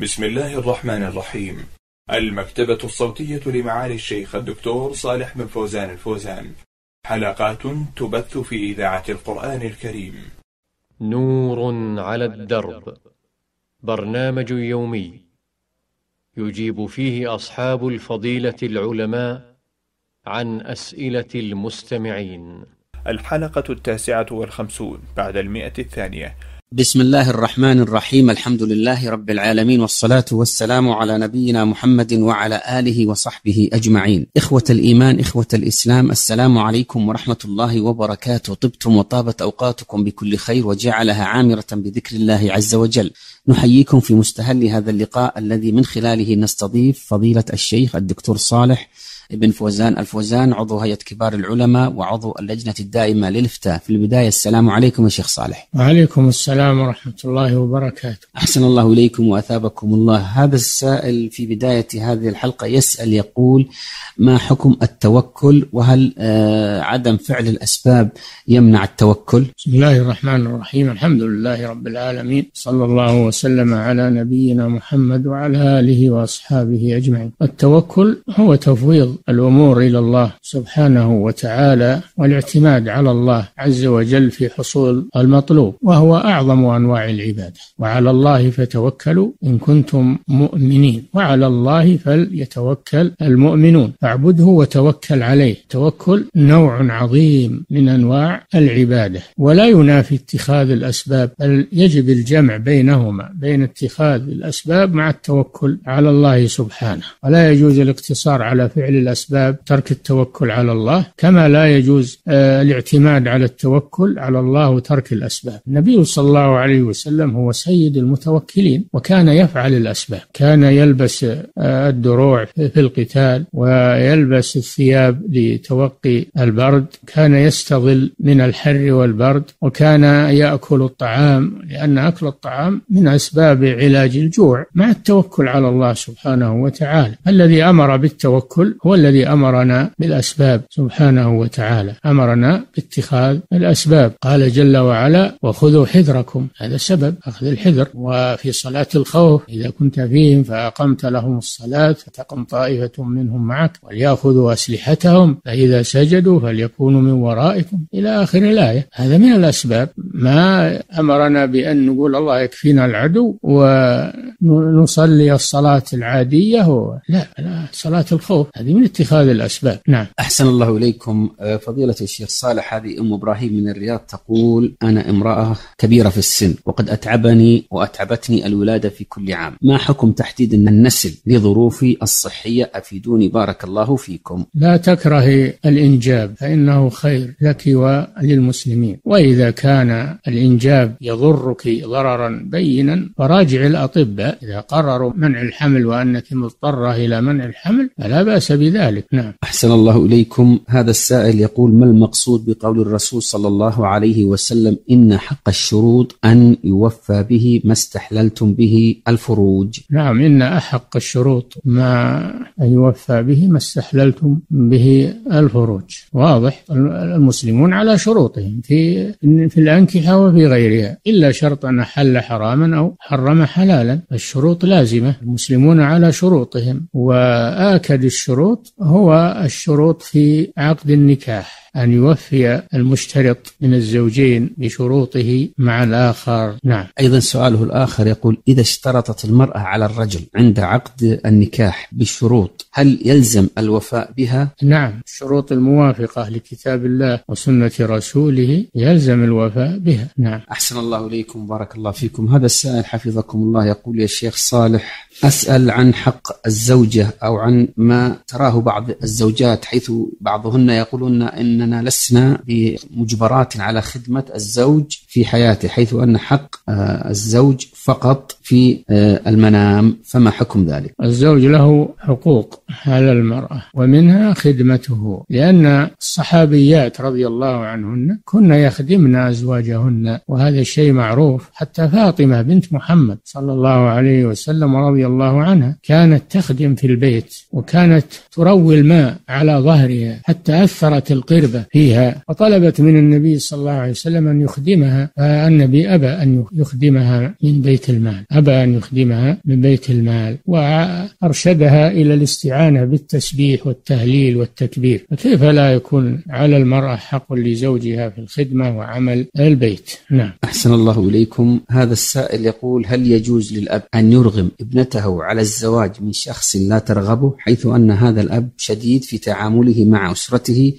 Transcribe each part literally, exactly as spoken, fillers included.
بسم الله الرحمن الرحيم. المكتبة الصوتية لمعالي الشيخ الدكتور صالح بن فوزان الفوزان، حلقات تبث في إذاعة القرآن الكريم. نور على الدرب، برنامج يومي يجيب فيه أصحاب الفضيلة العلماء عن أسئلة المستمعين. الحلقة التاسعة والخمسون بعد المئة الثانية. بسم الله الرحمن الرحيم. الحمد لله رب العالمين، والصلاة والسلام على نبينا محمد وعلى آله وصحبه أجمعين. إخوة الإيمان، إخوة الإسلام، السلام عليكم ورحمة الله وبركاته. طبتم وطابت أوقاتكم بكل خير وجعلها عامرة بذكر الله عز وجل. نحييكم في مستهل هذا اللقاء الذي من خلاله نستضيف فضيلة الشيخ الدكتور صالح بن فوزان الفوزان، عضو هيئة كبار العلماء وعضو اللجنة الدائمة للإفتاء. في البداية السلام عليكم يا شيخ صالح. وعليكم السلام ورحمة الله وبركاته. أحسن الله إليكم وأثابكم الله. هذا السائل في بداية هذه الحلقة يسأل يقول: ما حكم التوكل، وهل آه عدم فعل الأسباب يمنع التوكل؟ بسم الله الرحمن الرحيم. الحمد لله رب العالمين، صلى الله وسلم على نبينا محمد وعلى آله وأصحابه أجمعين. التوكل هو تفويض الأمور إلى الله سبحانه وتعالى والاعتماد على الله عز وجل في حصول المطلوب، وهو أعظم أنواع العبادة. وعلى الله فتوكلوا إن كنتم مؤمنين، وعلى الله فليتوكل المؤمنون، فاعبده وتوكل عليه. توكل نوع عظيم من أنواع العبادة، ولا ينافي اتخاذ الأسباب، بل يجب الجمع بينهما، بين اتخاذ الأسباب مع التوكل على الله سبحانه. ولا يجوز الاقتصار على فعل الأسباب، ترك التوكل على الله، كما لا يجوز آه الاعتماد على التوكل على الله وترك الأسباب. النبي صلى الله عليه وسلم هو سيد المتوكلين، وكان يفعل الأسباب. كان يلبس آه الدروع في القتال، ويلبس الثياب لتوقي البرد، كان يستظل من الحر والبرد، وكان يأكل الطعام، لأن أكل الطعام من أسباب علاج الجوع، مع التوكل على الله سبحانه وتعالى. الذي أمر بالتوكل هو الذي أمرنا بالأسباب سبحانه وتعالى، أمرنا باتخاذ الأسباب. قال جل وعلا: وخذوا حذركم، هذا سبب أخذ الحذر. وفي صلاة الخوف: إذا كنت فيهم فأقمت لهم الصلاة فتقم طائفة منهم معك وليأخذوا أسلحتهم فإذا سجدوا فليكونوا من ورائكم، إلى آخر الآية. هذا من الأسباب. ما أمرنا بأن نقول الله يكفينا العدو ونصلي الصلاة العادية، لا لا، صلاة الخوف هذه من اتخاذ الأسباب. نعم. أحسن الله إليكم. فضيلة الشيخ صالح، هذه أم إبراهيم من الرياض تقول: أنا امرأة كبيرة في السن، وقد أتعبني وأتعبتني الولادة في كل عام. ما حكم تحديد النسل لظروفي الصحية؟ أفيدوني بارك الله فيكم. لا تكرهي الإنجاب، فإنه خير لك وللمسلمين. وإذا كان الإنجاب يضرك ضررا بينا فراجع الأطباء، إذا قرروا منع الحمل وأنك مضطرة إلى منع الحمل فلا بأس بذلك. نعم. أحسن الله إليكم. هذا السائل يقول: ما المقصود بقول الرسول صلى الله عليه وسلم: إن حق الشروط أن يوفى به ما استحللتم به الفروج؟ نعم، إن أحق الشروط ما أن يوفى به ما استحللتم به الفروج. واضح. المسلمون على شروطهم في في الأنكحة وفي غيرها، إلا شرط أن حل حراما أو حرم حلالا. الشروط لازمة، المسلمون على شروطهم. وآكد الشروط هو الشروط في عقد النكاح، أن يوفي المشترط من الزوجين بشروطه مع الآخر. نعم. أيضا سؤاله الآخر يقول: إذا اشترطت المرأة على الرجل عند عقد النكاح بالشروط، هل يلزم الوفاء بها؟ نعم، الشروط الموافقة لكتاب الله وسنة رسوله يلزم الوفاء بها. نعم. أحسن الله إليكم بارك الله فيكم. هذا السائل حفظكم الله يقول: يا شيخ صالح، أسأل عن حق الزوجة، أو عن ما تراه بعض الزوجات، حيث بعضهن يقولون إننا لسنا بمجبرات على خدمة الزوج في حياته، حيث أن حق الزوج فقط في المنام، فما حكم ذلك؟ الزوج له حقوق على المرأة، ومنها خدمته، لأن الصحابيات رضي الله عنهن كن يخدمن أزواجهن، وهذا الشيء معروف. حتى فاطمة بنت محمد صلى الله عليه وسلم رضي الله عنها كانت تخدم في البيت، وكانت تروي الماء على ظهرها حتى أثرت القربة فيها، وطلبت من النبي صلى الله عليه وسلم أن يخدمها، فالنبي أبى أن يخدمها من بيت المال. أبى أن يخدمها من بيت المال، وأرشدها إلى الاستعانة بالتسبيح والتهليل والتكبير، فكيف لا يكون على المرأة حق لزوجها في الخدمة وعمل البيت؟ نعم. أحسن الله إليكم. هذا السائل يقول: هل يجوز للأب أن يرغم ابنته على الزواج من شخص لا ترغبه، حيث أن هذا الأب شديد في تعامله مع أسرته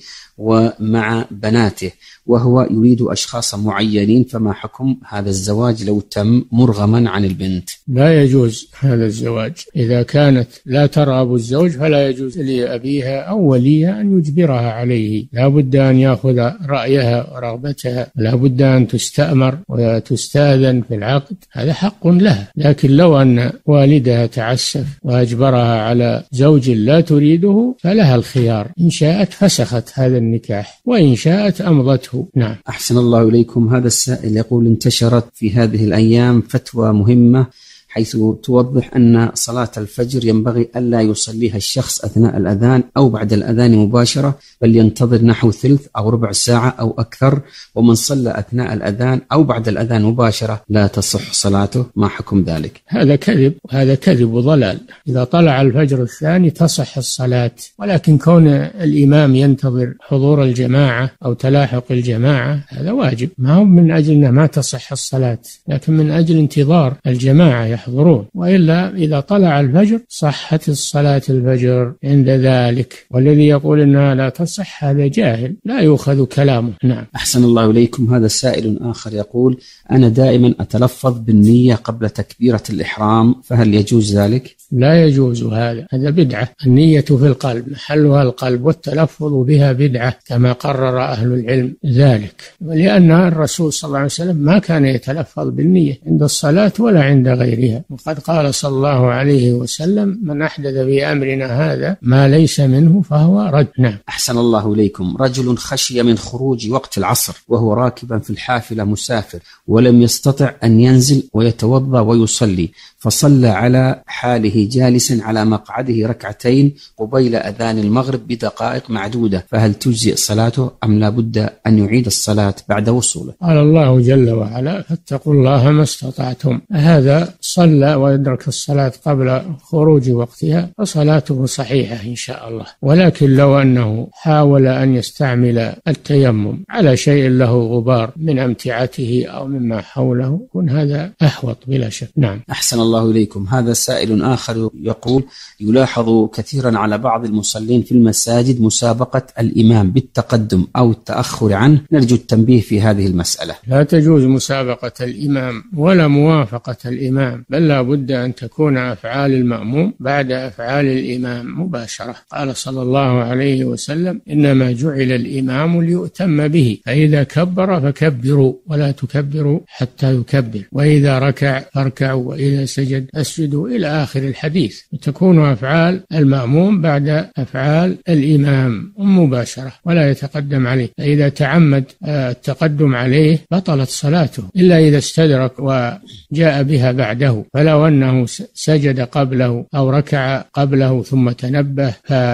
ومع بناته، وهو يريد أشخاص معينين، فما حكم هذا الزواج لو تم مرغما عن البنت؟ لا يجوز هذا الزواج. إذا كانت لا ترغب الزوج فلا يجوز لأبيها أو وليها أن يجبرها عليه، لا بد أن يأخذ رأيها ورغبتها، لا بد أن تستأمر وتستأذن في العقد، هذا حق لها. لكن لو أن والدها تعسف وأجبرها على زوج لا تريده فلها الخيار، إن شاءت فسخت هذا النكاح وإن شاءت أمضته. نعم. أحسن الله إليكم. هذا السائل يقول: انتشرت في هذه الأيام فتوى مهمة حيث توضح أن صلاة الفجر ينبغي ألا يصليها الشخص أثناء الأذان أو بعد الأذان مباشرة، بل ينتظر نحو ثلث أو ربع ساعة أو أكثر، ومن صلى أثناء الأذان أو بعد الأذان مباشرة لا تصح صلاته، ما حكم ذلك؟ هذا كذب، وهذا كذب وضلال. إذا طلع الفجر الثاني تصح الصلاة، ولكن كون الإمام ينتظر حضور الجماعة أو تلاحق الجماعة هذا واجب، ما هو من أجل أنه ما تصح الصلاة، لكن من أجل انتظار الجماعة يحضرون، وإلا إذا طلع الفجر صحت الصلاة الفجر عند ذلك. والذي يقول أنها لا تصح هذا جاهل لا يؤخذ كلامه. نعم. أحسن الله إليكم. هذا سائل آخر يقول: أنا دائما أتلفظ بالنية قبل تكبيرة الإحرام، فهل يجوز ذلك؟ لا يجوز هذا، هذا بدعة. النية في القلب، محلها القلب، والتلفظ بها بدعة كما قرر أهل العلم ذلك، ولأن الرسول صلى الله عليه وسلم ما كان يتلفظ بالنية عند الصلاة ولا عند غيرها، وقد قال صلى الله عليه وسلم: من أحدث في أمرنا هذا ما ليس منه فهو رد. نعم. أحسن الله إليكم. رجل خشي من خروج وقت العصر وهو راكبا في الحافلة مسافر، ولم يستطع أن ينزل ويتوضأ ويصلي، فصلى على حاله جالسا على مقعده ركعتين قبيل أذان المغرب بدقائق معدودة، فهل تجزئ صلاته أم لا بد أن يعيد الصلاة بعد وصوله؟ قال الله جل وعلا: فاتقوا الله ما استطعتم. هذا صلى ويدرك الصلاة قبل خروج وقتها فصلاته صحيحة إن شاء الله، ولكن لو أنه حاول أن يستعمل التيمم على شيء له غبار من أمتعته أو مما حوله يكون هذا أحوط بلا شك. نعم. أحسن الله إليكم. هذا سائل آخر يقول: يلاحظ كثيرا على بعض المصلين في المساجد مسابقة الإمام بالتقدم أو التأخر عنه، نرجو التنبيه في هذه المسألة. لا تجوز مسابقة الإمام ولا موافقة الإمام، بل لا بد أن تكون أفعال المأموم بعد أفعال الإمام مباشرة. قال صلى الله عليه وسلم: إنما جعل الإمام ليؤتم به، فإذا كبر فكبروا ولا تكبروا حتى يكبر، وإذا ركع فاركعوا، وإذا سجد أسجدوا، إلى آخر الحديث. وتكون أفعال المأموم بعد أفعال الإمام مباشرة ولا يتقدم عليه، فإذا تعمد التقدم عليه بطلت صلاته إلا إذا استدرك وجاء بها بعده، فلو أنه سجد قبله أو ركع قبله ثم تنبه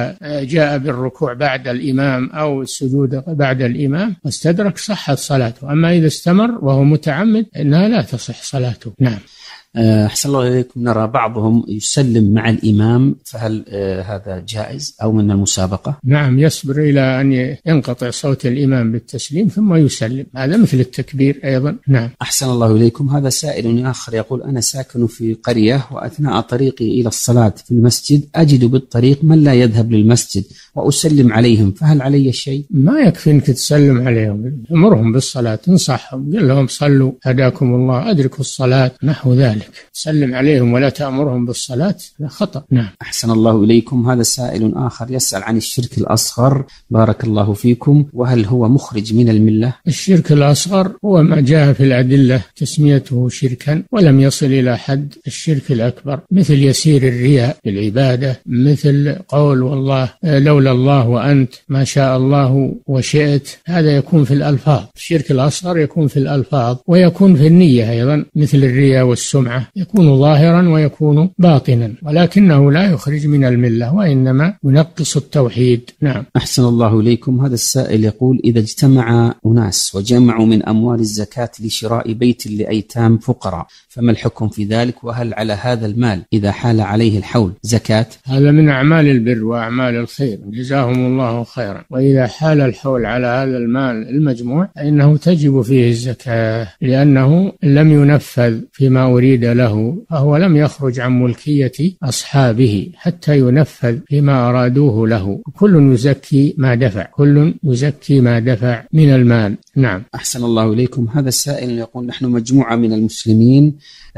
فجاء بالركوع بعد الإمام أو السجود بعد الإمام واستدرك صحت صلاته، أما إذا استمر وهو متعمد إنها لا تصح صلاته. نعم. أحسن الله إليكم. نرى بعضهم يسلم مع الإمام، فهل هذا جائز أو من المسابقة؟ نعم، يصبر إلى أن ينقطع صوت الإمام بالتسليم ثم يسلم، هذا مثل التكبير أيضا. نعم. أحسن الله إليكم. هذا سائل آخر يقول: أنا ساكن في قرية، وأثناء طريقي إلى الصلاة في المسجد أجد بالطريق من لا يذهب للمسجد وأسلم عليهم، فهل علي شيء؟ ما يكفي أنك تسلم عليهم، أمرهم بالصلاة، انصحهم، قل لهم صلوا هداكم الله، أدركوا الصلاة، نحو ذلك. تسلم عليهم ولا تأمرهم بالصلاة لا خطأ. نعم. أحسن الله إليكم. هذا سائل آخر يسأل عن الشرك الأصغر، بارك الله فيكم، وهل هو مخرج من الملة؟ الشرك الأصغر هو ما جاء في الأدلة تسميته شركا ولم يصل إلى حد الشرك الأكبر، مثل يسير الرياء في العبادة، مثل قول والله لولا الله وأنت ما شاء الله وشئت، هذا يكون في الألفاظ. الشرك الأصغر يكون في الألفاظ ويكون في النية أيضا، مثل الرياء والسمعة الجمعة يكون ظاهرا ويكون باطنا، ولكنه لا يخرج من الملة وإنما ينقص التوحيد. نعم. أحسن الله إليكم. هذا السائل يقول: إذا اجتمع أناس وجمعوا من أموال الزكاة لشراء بيت لأيتام فقراء فما الحكم في ذلك؟ وهل على هذا المال إذا حال عليه الحول زكاة؟ هذا من أعمال البر وأعمال الخير، جزاهم الله خيرا. وإذا حال الحول على هذا المال المجموع فإنه تجب فيه الزكاة، لأنه لم ينفذ فيما أريد له، فهو لم يخرج عن ملكية أصحابه حتى ينفذ فيما أرادوه له. كل يزكي ما دفع، كل يزكي ما دفع من المال. نعم. أحسن الله إليكم. هذا السائل يقول: نحن مجموعة من المسلمين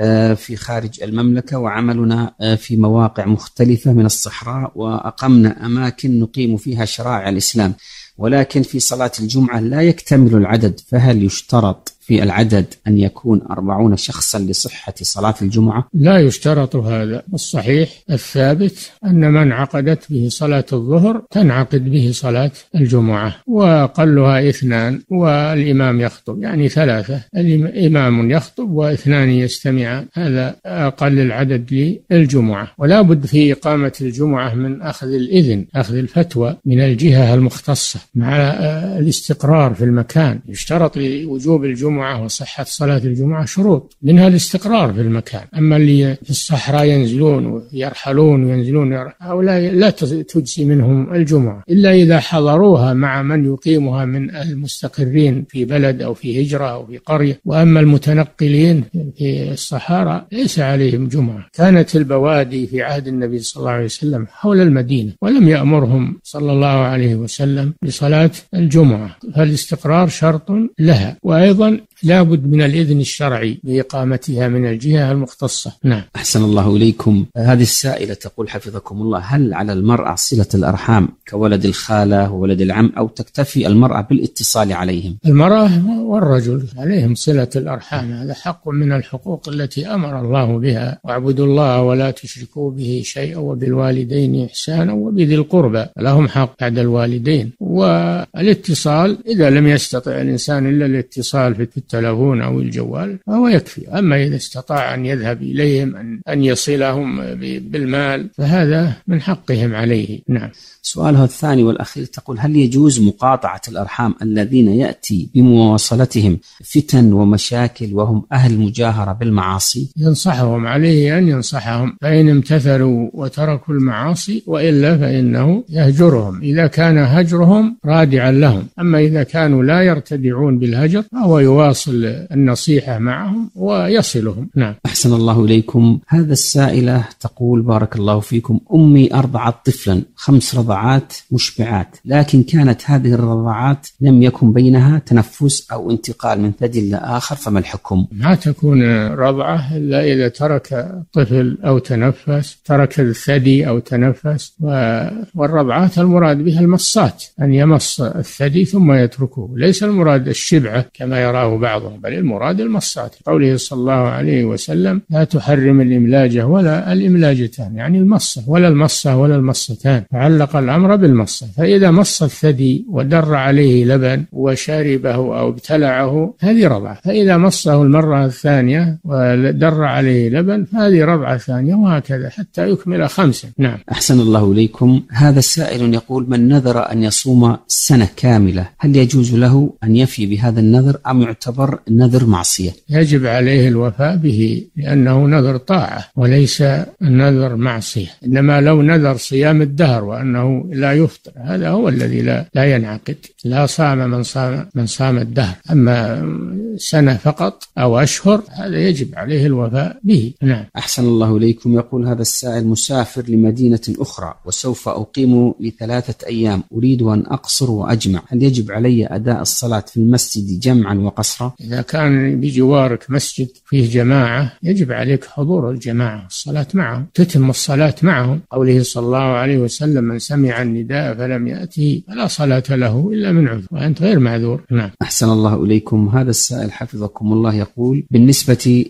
في خارج المملكة، وعملنا في مواقع مختلفة من الصحراء، وأقمنا أماكن نقيم فيها شرائع الإسلام، ولكن في صلاة الجمعة لا يكتمل العدد، فهل يشترط في العدد أن يكون أربعون شخصا لصحة صلاة الجمعة؟ لا يشترط هذا. الصحيح الثابت أن من عقدت به صلاة الظهر تنعقد به صلاة الجمعة، وأقلها اثنان والإمام يخطب، يعني ثلاثة، الإمام يخطب واثنان يستمعان، هذا أقل العدد للجمعة. ولا بد في إقامة الجمعة من أخذ الإذن، أخذ الفتوى من الجهة المختصة مع الاستقرار في المكان. يشترط لوجوب الجمعة وصحة صلاة الجمعة شروط، منها الاستقرار في المكان. أما اللي في الصحراء ينزلون ويرحلون وينزلون، هؤلاء لا تجزي منهم الجمعة إلا إذا حضروها مع من يقيمها من المستقرين في بلد أو في هجرة أو في قرية. وأما المتنقلين في الصحراء ليس عليهم جمعة. كانت البوادي في عهد النبي صلى الله عليه وسلم حول المدينة، ولم يأمرهم صلى الله عليه وسلم بصلاة الجمعة، فالاستقرار شرط لها. وأيضا لا بد من الإذن الشرعي بإقامتها من الجهة المختصة. نعم. أحسن الله إليكم. هذه السائلة تقول حفظكم الله: هل على المرأة صلة الأرحام كولد الخالة وولد العم، أو تكتفي المرأة بالاتصال عليهم؟ المرأة والرجل عليهم صلة الأرحام، هذا حق من الحقوق التي أمر الله بها: واعبدوا الله ولا تشركوا به شيئا وبالوالدين إحسانا وبذي القربى، لهم حق بعد الوالدين. والاتصال إذا لم يستطع الإنسان إلا الاتصال في التلفون أو الجوال فهو يكفي. أما إذا استطاع أن يذهب إليهم، أن, أن يصلهم بالمال، فهذا من حقهم عليه. نعم. سؤالها الثاني والأخير تقول: هل يجوز مقاطعة الأرحام الذين يأتي بمواصلتهم فتن ومشاكل وهم أهل مجاهرة بالمعاصي؟ ينصحهم، عليه أن ينصحهم، فإن امتثلوا وتركوا المعاصي، وإلا فإنه يهجرهم إذا كان هجرهم رادعا لهم. أما إذا كانوا لا يرتدعون بالهجر فهو يواصل النصيحة معهم ويصلهم. نعم. أحسن الله إليكم. هذا السائلة تقول: بارك الله فيكم، أمي أرضعت طفلا خمس رضعات مشبعات، لكن كانت هذه الرضعات لم يكن بينها تنفس أو انتقال من ثدي لآخر، فما الحكم؟ ما تكون رضعة إلا إذا ترك الطفل أو تنفس، ترك الثدي أو تنفس. والرضعات المراد بها المصات، أن يمص الثدي ثم يتركه، ليس المراد الشبعة كما يراه بعضهم، بل المراد المصات. قوله صلى الله عليه وسلم: لا تحرم الإملاجة ولا الإملاجتان، يعني المصة ولا المصة ولا المصتان، فعلق الأمر بالمصة. فإذا مص الثدي ودر عليه لبن وشربه أو ابتلعه هذه رضعة، فإذا مصه المرة الثانية ودر عليه لبن فهذه رضعة ثانية، وهكذا حتى يكمل خمسة. نعم. أحسن الله إليكم. هذا السائل يقول: من نذر أن يصوم سنة كاملة هل يجوز له أن يفي بهذا النذر أم يعتبر نذر معصية؟ يجب عليه الوفاء به، لأنه نذر طاعة وليس نذر معصية. إنما لو نذر صيام الدهر وأنه لا يفطر، هذا هو الذي لا, لا ينعقد. لا صام من صام من صام الدهر. أما سنة فقط أو أشهر هذا يجب عليه الوفاء به. نعم. أحسن الله إليكم. يقول هذا السائل: مسافر لمدينة أخرى وسوف أقيم لثلاثة أيام، أريد أن أقصر وأجمع، هل يجب علي أداء الصلاة في المسجد جمعا وقصرا؟ إذا كان بجوارك مسجد فيه جماعة يجب عليك حضور الجماعة، الصلاة معهم، تتم الصلاة معهم. قوله صلى الله عليه وسلم: من سمع النداء فلم يأته فلا صلاة له إلا من عذر، وأنت غير معذور. نعم. أحسن الله إليكم. هذا السائل حفظكم الله يقول: بالنسبة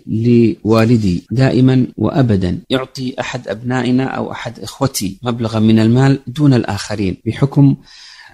لوالدي دائما وأبدا يعطي أحد أبنائنا أو أحد إخوتي مبلغا من المال دون الآخرين، بحكم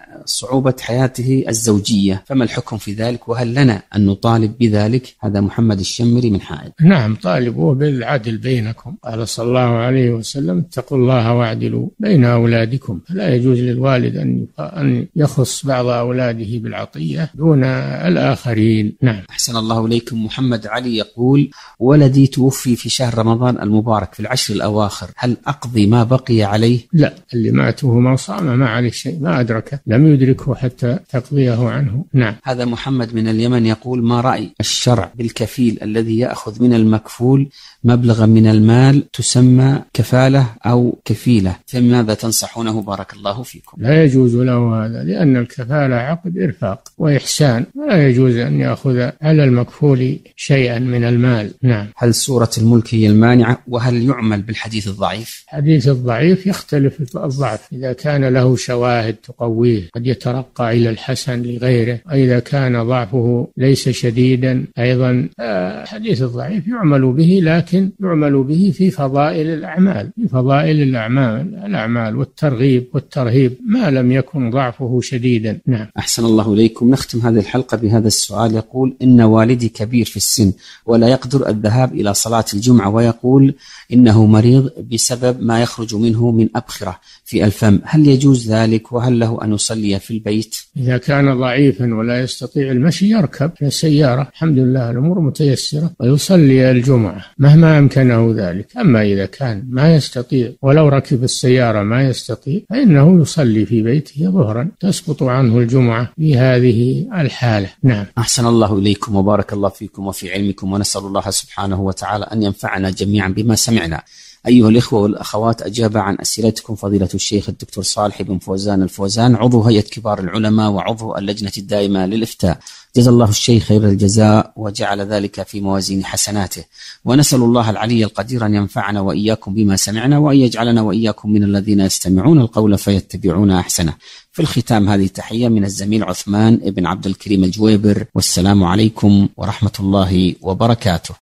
صعوبة حياته الزوجية، فما الحكم في ذلك وهل لنا أن نطالب بذلك؟ هذا محمد الشمري من حائل. نعم، طالبوا بالعدل بينكم. قال صلى الله عليه وسلم: اتقوا الله واعدلوا بين أولادكم. لا يجوز للوالد أن يخص بعض أولاده بالعطية دون الآخرين. نعم. أحسن الله إليكم. محمد علي يقول: ولدي توفي في شهر رمضان المبارك في العشر الأواخر، هل أقضي ما بقي عليه؟ لا، اللي ماته ما صام ما عليه شيء، ما أدركه، لم يدركه حتى تقضيه عنه. نعم. هذا محمد من اليمن يقول: ما رأي الشرع بالكفيل الذي يأخذ من المكفول مبلغا من المال تسمى كفالة أو كفيلة، فماذا تنصحونه بارك الله فيكم؟ لا يجوز له هذا، لأن الكفالة عقد إرفاق وإحسان، ولا يجوز أن يأخذ على المكفول شيئا من المال. نعم. هل سورة الملك هي المانعة؟ وهل يعمل بالحديث الضعيف؟ الحديث الضعيف يختلف الضعف، إذا كان له شواهد تقويه قد يترقى إلى الحسن لغيره، وإذا كان ضعفه ليس شديدا أيضا الحديث الضعيف يعمل به، لكن يعمل به في فضائل الأعمال، في فضائل الأعمال الأعمال والترغيب والترهيب ما لم يكن ضعفه شديدا. نعم. أحسن الله إليكم. نختم هذه الحلقة بهذا السؤال، يقول: إن والدي كبير في السن ولا يقدر الذهاب إلى صلاة الجمعة، ويقول إنه مريض بسبب ما يخرج منه من أبخرة في الفم، هل يجوز ذلك وهل له أن يصلي في البيت؟ إذا كان ضعيفا ولا يستطيع المشي يركب في السيارة، الحمد لله الأمور متيسرة، ويصلي الجمعة مهما أمكنه ذلك. أما إذا كان ما يستطيع ولو ركب السيارة ما يستطيع فإنه يصلي في بيته ظهرا، تسقط عنه الجمعة في هذه الحالة. نعم. أحسن الله إليكم وبارك الله فيكم وفي علمكم، ونسأل الله سبحانه وتعالى أن ينفعنا جميعا بما سمعنا. أيها الإخوة والأخوات، أجاب عن أسئلتكم فضيلة الشيخ الدكتور صالح بن فوزان الفوزان، عضو هيئة كبار العلماء وعضو اللجنة الدائمة للإفتاء. جزا الله الشيخ خير الجزاء وجعل ذلك في موازين حسناته، ونسأل الله العلي القدير أن ينفعنا وإياكم بما سمعنا، وأن يجعلنا وإياكم من الذين يستمعون القول فيتبعون أحسنه. في الختام هذه تحية من الزميل عثمان بن عبد الكريم الجويبر، والسلام عليكم ورحمة الله وبركاته.